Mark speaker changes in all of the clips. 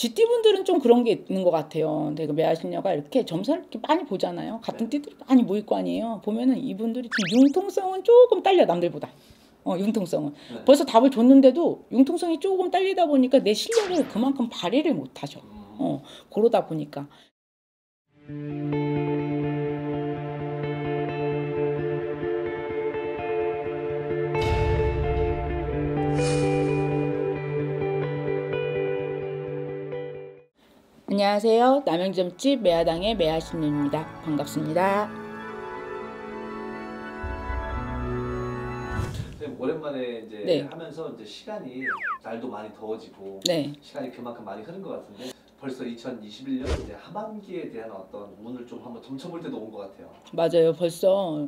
Speaker 1: GT분들은 좀 그런 게 있는 것 같아요. 내가 매화신녀가 이렇게 점선을 이렇게 많이 보잖아요. 같은 띠들이 많이 모일 거 아니에요. 보면은 이분들이 좀 융통성은 조금 딸려, 남들보다. 융통성은. 벌써 답을 줬는데도 융통성이 조금 딸리다 보니까 내 실력을 그만큼 발휘를 못 하죠. 그러다 보니까. 안녕하세요. 남양점집 매화당의 매화신녀입니다. 반갑습니다.
Speaker 2: 오랜만에 이제
Speaker 1: 네.
Speaker 2: 하면서 이제 시간이 날도 많이 더워지고
Speaker 1: 네.
Speaker 2: 시간이 그만큼 많이 흐른 것 같은데 벌써 2021년 이제 하반기에 대한 어떤 운을 좀 한번 점쳐볼 때도 온 것 같아요.
Speaker 1: 맞아요. 벌써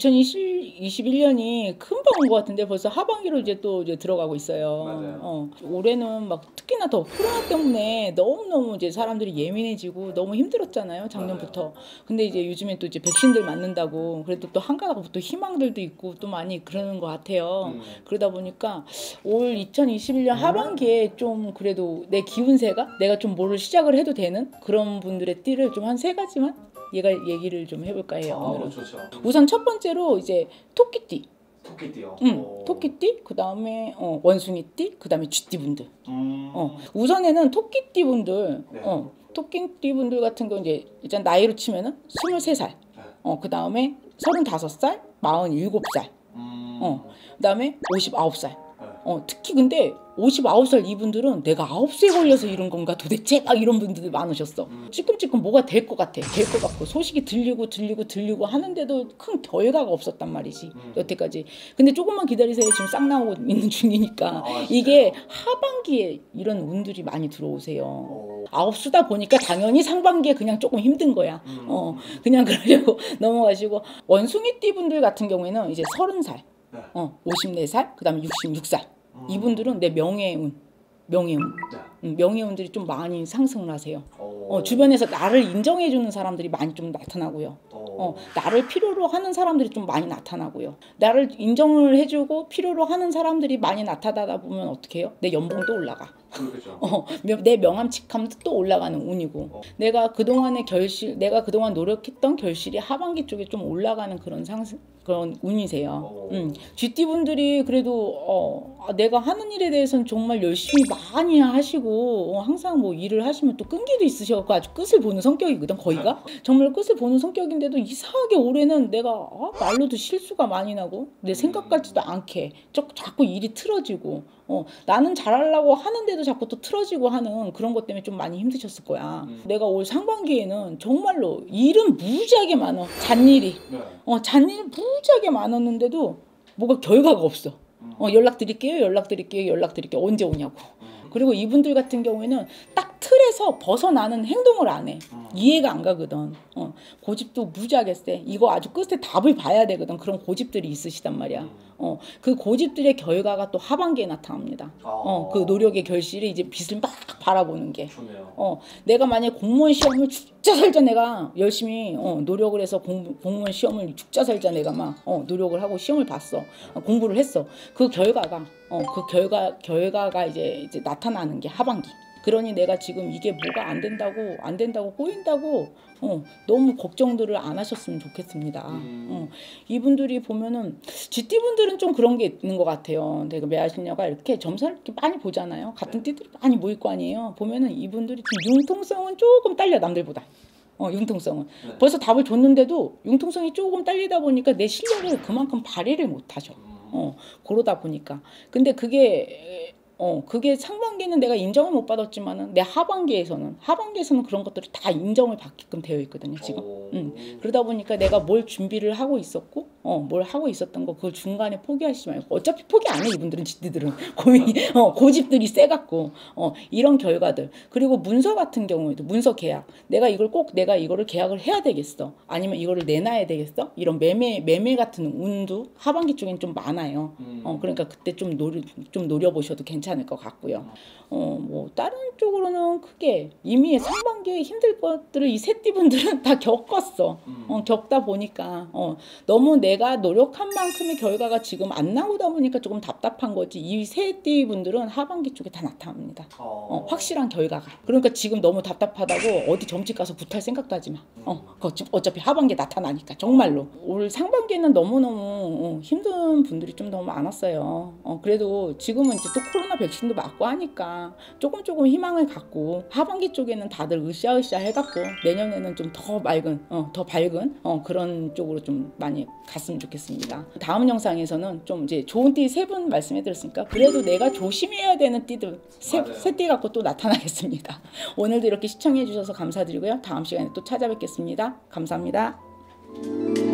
Speaker 1: 2021년이 금방 온 것 같은데 벌써 하반기로 이제 또 이제 들어가고 있어요.
Speaker 2: 맞아요.
Speaker 1: 올해는 막 특히나 더 코로나 때문에 너무너무 이제 사람들이 예민해지고 너무 힘들었잖아요. 작년부터.
Speaker 2: 맞아요.
Speaker 1: 근데 이제 요즘에 또 이제 백신들 맞는다고 그래도 또 한가닥 또 희망들도 있고 또 많이 그러는 것 같아요. 그러다 보니까 올 2021년 하반기에 좀 그래도 내 기운세가 내가 좀 뭐를 시작을 해도 되는 그런 분들의 띠를 좀 한 3가지만 얘기를 좀 해볼까 해요. 오늘은.
Speaker 2: 좋죠.
Speaker 1: 우선 첫 번째로 이제 토끼띠.
Speaker 2: 토끼띠요.
Speaker 1: 토끼띠, 그 다음에 원숭이띠, 그 다음에 쥐띠분들. 우선에는 토끼띠분들,
Speaker 2: 네.
Speaker 1: 토끼띠분들 같은 경우 이제 일단 나이로 치면은 23살, 그 다음에 35살, 47살, 그 다음에 59살. 특히 근데 59살 이분들은 내가 9세에 걸려서 이런 건가 도대체 막 이런 분들이 많으셨어. 찌끔찌끔 뭐가 될 것 같아. 될 것 같고 소식이 들리고 하는데도 큰 결과가 없었단 말이지. 여태까지. 근데 조금만 기다리세요. 지금 싹 나오고 있는 중이니까. 이게 하반기에 이런 운들이 많이 들어오세요. 9수다 보니까 당연히 상반기에 그냥 조금 힘든 거야. 그냥 그러려고 넘어가시고 원숭이띠 분들 같은 경우에는 이제 30살, 54살, 그 다음에 66살. 이분들은 내 명예운. 명예운들이 좀 많이 상승을 하세요. 주변에서 나를 인정해주는 사람들이 많이 좀 나타나고요. 나를 필요로 하는 사람들이 좀 많이 나타나고요. 나를 인정을 해주고 필요로 하는 사람들이 많이 나타나다 보면 어떻게 해요? 내 연봉도 올라가.
Speaker 2: 그렇죠.
Speaker 1: 내 명함직함도 또 올라가는 운이고 내가 그동안 노력했던 결실이 하반기 쪽에 좀 올라가는 그런 운이세요. 쥐띠분들이 그래도 내가 하는 일에 대해서는 정말 열심히 많이 하시고 항상 뭐 일을 하시면 또 끈기도 있으셔서 아주 끝을 보는 성격이거든. 거의가 정말 끝을 보는 성격인데도 이상하게 올해는 내가 말로도 실수가 많이 나고 내 생각 같지도 않게 자꾸 일이 틀어지고 나는 잘하려고 하는데도 자꾸 또 틀어지고 하는 그런 것 때문에 좀 많이 힘드셨을 거야. 내가 올 상반기에는 정말로 일은 무지하게 많아. 잔일이. 잔일이 무지하게 많았는데도 뭐가 결과가 없어. 연락드릴게요. 언제 오냐고. 그리고 이분들 같은 경우에는 딱 틀에서 벗어나는 행동을 안 해. 이해가 안 가거든. 고집도 무지하게 세. 이거 아주 끝에 답을 봐야 되거든. 그런 고집들이 있으시단 말이야. 그 고집들의 결과가 또 하반기에 나타납니다. 그 노력의 결실이 이제 빛을 막 바라보는 게.
Speaker 2: 좋네요.
Speaker 1: 내가 만약에 공무원 시험을 죽자 살자 내가 열심히 노력을 해서 공무원 시험을 죽자 살자 내가 막 노력을 하고 시험을 봤어. 공부를 했어. 그 결과가 결과가 이제 나타나는 게 하반기. 그러니 내가 지금 이게 뭐가 안 된다고 꼬인다고 너무 걱정들을 안 하셨으면 좋겠습니다. 이분들이 보면은 쥐띠분들은 좀 그런 게 있는 것 같아요. 내가 매화신녀가 이렇게 점선을 이렇게 많이 보잖아요. 같은 띠들이 많이 모일 거 아니에요. 보면은 이분들이 좀 융통성은 조금 딸려, 남들보다. 융통성은. 벌써 답을 줬는데도 융통성이 조금 딸리다 보니까 내 실력을 그만큼 발휘를 못 하죠. 그러다 보니까. 근데 그게 상반기에는 내가 인정을 못 받았지만은 내 하반기에서는 그런 것들이 다 인정을 받게끔 되어 있거든요, 지금. 그러다 보니까 내가 뭘 준비를 하고 있었고, 뭘 하고 있었던 거, 그걸 중간에 포기하시지 말고. 어차피 포기 안 해, 이분들은, 지들은. 고집들이 세갖고, 이런 결과들. 그리고 문서 같은 경우에도, 문서 계약. 내가 이거를 계약을 해야 되겠어. 아니면 이거를 내놔야 되겠어? 이런 매매 같은 운도 하반기 쪽엔 좀 많아요. 그러니까 그때 좀 노려보셔도 괜찮을 것 같고요. 뭐 다른 쪽으로는 크게 이미 상반기에 힘들 것들을 이 새띠분들은 다 겪었어. 겪다 보니까 너무 내가 노력한 만큼의 결과가 지금 안 나오다 보니까 조금 답답한 거지. 이 새띠 분들은 하반기 쪽에 다 나타납니다. 확실한 결과가. 그러니까 지금 너무 답답하다고 어디 점집 가서 굿할 생각도 하지 마. 어차피 하반기에 나타나니까 정말로. 올 상반기에는 너무너무 힘든 분들이 좀 너무 많았어요. 그래도 지금은 이제 또 코로나 백신도 맞고 하니까 조금 희망을 갖고 하반기 쪽에는 다들 으쌰으쌰 해갖고 내년에는 좀 더 맑은 더 밝은 그런 쪽으로 좀 많이 갔으면 좋겠습니다. 다음 영상에서는 좀 이제 좋은 띠 3분 말씀해드렸으니까 그래도 내가 조심해야 되는 띠들 세 띠 갖고 또 나타나겠습니다. 오늘도 이렇게 시청해 주셔서 감사드리고요. 다음 시간에 또 찾아뵙겠습니다. 감사합니다.